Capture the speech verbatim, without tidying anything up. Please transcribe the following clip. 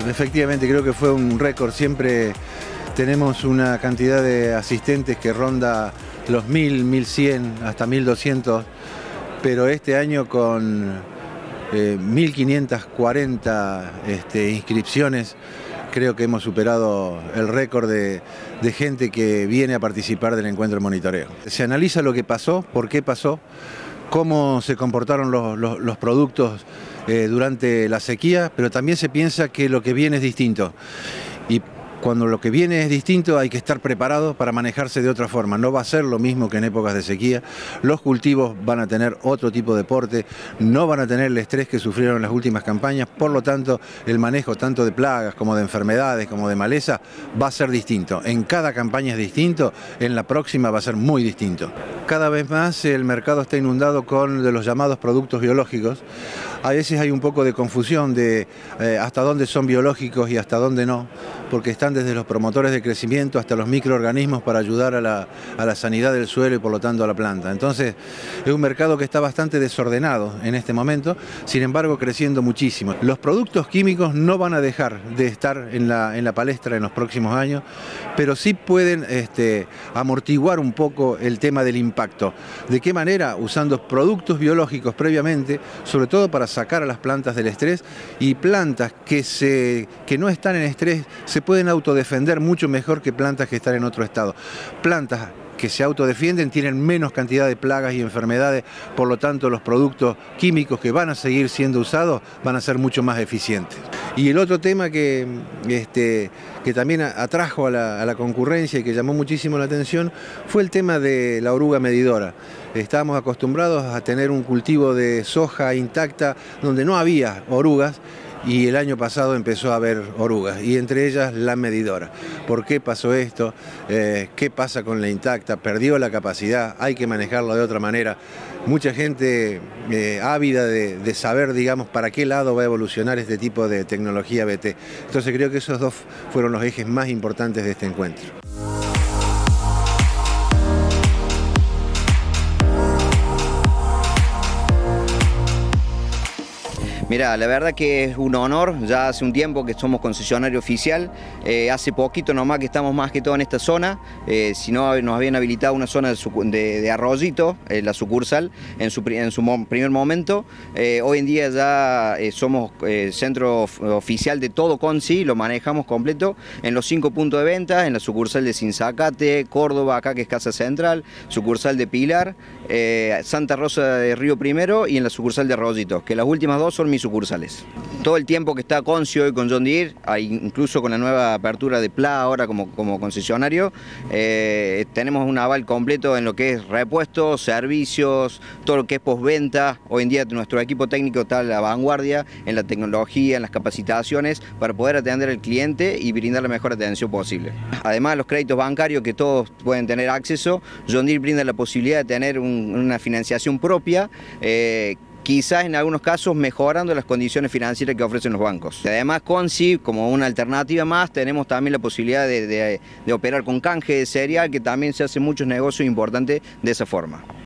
Efectivamente, creo que fue un récord. Siempre tenemos una cantidad de asistentes que ronda los mil, mil cien, hasta mil doscientos, pero este año con eh, mil quinientas cuarenta este, inscripciones, creo que hemos superado el récord de, de gente que viene a participar del encuentro de monitoreo. Se analiza lo que pasó, por qué pasó, cómo se comportaron los, los, los productos eh, durante la sequía, pero también se piensa que lo que viene es distinto. Y cuando lo que viene es distinto hay que estar preparado para manejarse de otra forma. No va a ser lo mismo que en épocas de sequía. Los cultivos van a tener otro tipo de porte, no van a tener el estrés que sufrieron en las últimas campañas, por lo tanto el manejo tanto de plagas como de enfermedades como de maleza va a ser distinto. En cada campaña es distinto, en la próxima va a ser muy distinto. Cada vez más el mercado está inundado con de los llamados productos biológicos. A veces hay un poco de confusión de eh, hasta dónde son biológicos y hasta dónde no, porque están desde los promotores de crecimiento hasta los microorganismos para ayudar a la, a la sanidad del suelo y por lo tanto a la planta. Entonces es un mercado que está bastante desordenado en este momento, sin embargo creciendo muchísimo. Los productos químicos no van a dejar de estar en la, en la palestra en los próximos años, pero sí pueden este, amortiguar un poco el tema del impacto. ¿De qué manera? Usando productos biológicos previamente, sobre todo para sacar a las plantas del estrés, y plantas que, se, que no están en estrés se pueden autodefender mucho mejor que plantas que están en otro estado. Plantas que se autodefienden tienen menos cantidad de plagas y enfermedades, por lo tanto los productos químicos que van a seguir siendo usados van a ser mucho más eficientes. Y el otro tema que, este, que también atrajo a la, a la concurrencia y que llamó muchísimo la atención fue el tema de la oruga medidora. Estábamos acostumbrados a tener un cultivo de soja intacta donde no había orugas, y el año pasado empezó a haber orugas, y entre ellas la medidora. ¿Por qué pasó esto? Eh, ¿Qué pasa con la intacta? ¿Perdió la capacidad? ¿Hay que manejarlo de otra manera? Mucha gente eh, ávida de, de saber, digamos, para qué lado va a evolucionar este tipo de tecnología B T. Entonces creo que esos dos fueron los ejes más importantes de este encuentro. Mirá, la verdad que es un honor, ya hace un tiempo que somos concesionario oficial, eh, hace poquito nomás que estamos más que todo en esta zona, eh, si no nos habían habilitado una zona de, de, de Arroyito, eh, la sucursal, en su, en su mo primer momento. Eh, hoy en día ya eh, somos eh, centro oficial de todo Conci, lo manejamos completo en los cinco puntos de venta, en la sucursal de Sinzacate, Córdoba, acá que es Casa Central, sucursal de Pilar, eh, Santa Rosa de Río Primero y en la sucursal de Arroyito, que las últimas dos son mis sucursales. Todo el tiempo que está Conci hoy con John Deere, incluso con la nueva apertura de P L A ahora como, como concesionario, eh, tenemos un aval completo en lo que es repuestos, servicios, todo lo que es postventa. Hoy en día nuestro equipo técnico está a la vanguardia en la tecnología, en las capacitaciones, para poder atender al cliente y brindar la mejor atención posible. Además, los créditos bancarios que todos pueden tener acceso, John Deere brinda la posibilidad de tener un, una financiación propia, eh, quizás en algunos casos mejorando las condiciones financieras que ofrecen los bancos. Además, Conci, como una alternativa más, tenemos también la posibilidad de, de, de operar con canje de cereal, que también se hacen muchos negocios importantes de esa forma.